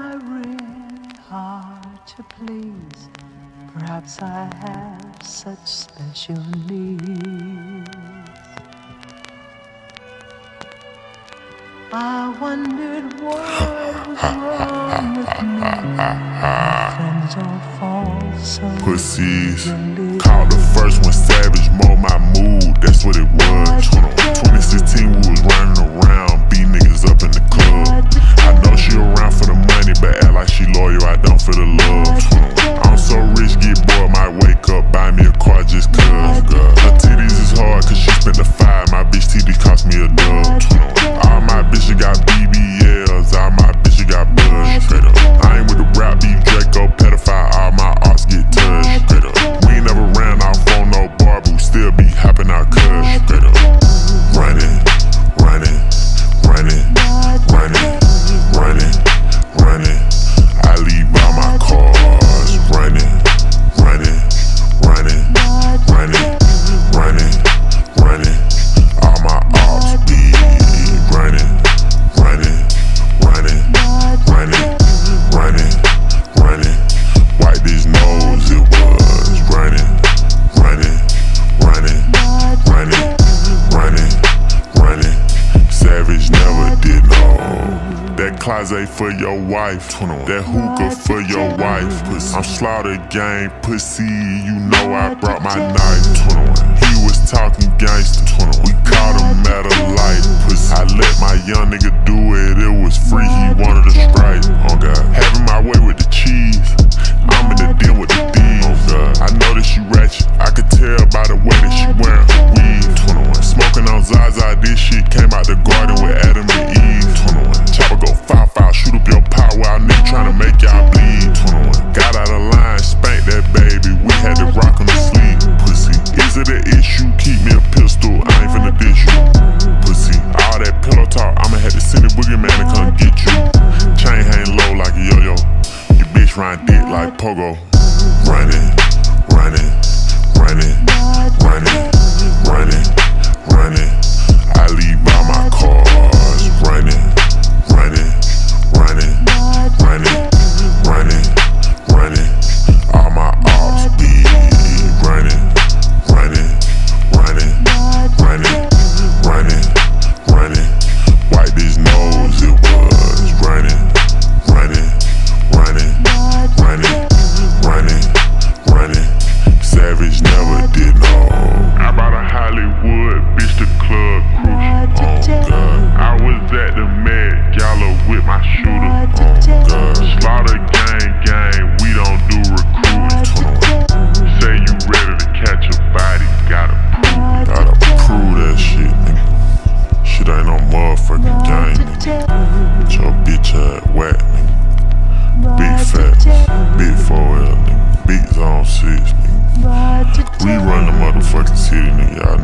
I really hard to please? Perhaps I have such special needs. I wondered what was wrong with me. My friends all fall so Pussies. Called the first one Savage, mold my mood, that's what it was. 2016 we was running around, beat niggas up in the club. I know she around for the money, but act like she loyal, I don't feel the love. I'm so rich, get bored, might wake up, buy me a car just cuz. Her titties is hard cause she spent the 5, my bitch titties cost me a dub. All my bitches got BBLs, all my bitches got buzz. Straight up, I ain't with the rap beef, Draco, pedophile, all my arts get touched. Straight up, we ain't never ran off on no bar, but we still be hopping out cuz. Straight up, running, running, running, running, running, running. I leave all my cars running, running, running, running, running, running. All my ops be running, running, running, running, running, running. Wipe his nose, it was running, running, running, running, running, running. Savage never did no. That closet for your wife, that hookah for your wife. I'm slaughter gang, pussy, you know I brought my knife. He was talking gangster, we caught him at a light. I let my young nigga do it, it was free, he wanted a strike. Oh God, having my way with the cheese, I'm in the deal with the thieves. Oh God, I know that she ratchet, I could tell by the way that she wearing her weave. Smoking on Zaza, this shit came out the garden with Adam and Eve. Chopper go foul, shoot up your power while nigga tryna make y'all bleed. Got out of line, spanked that baby, we had to rock on the sleeve. Pussy, is it an issue? Keep me a pistol, I ain't finna dish you. Pussy, all that pillow talk, I'ma have to send a boogeyman to come get you. Chain hang low like a yo-yo, your bitch ride dick like pogo. Running, running, running, running, running, running. I leave all my cars running, running, running, running, running, running. All my ops be running, running, running, running, running, running. Wipe his nose, it was running, running, running, running, running, running. Savage never did no. I bought a Hollywood, bitch, the club crucial. Oh God, I was at the Met Gala with my shooter. Oh God, slaughter gang, we don't do recruiting. Say you ready to catch a body, gotta prove that shit, nigga. Shit ain't no motherfucking gang, nigga. Get your bitch ass whack, nigga. Big facts, big 4L, nigga. Big zone 6, nigga. We run the motherfucking city, nigga. Y'all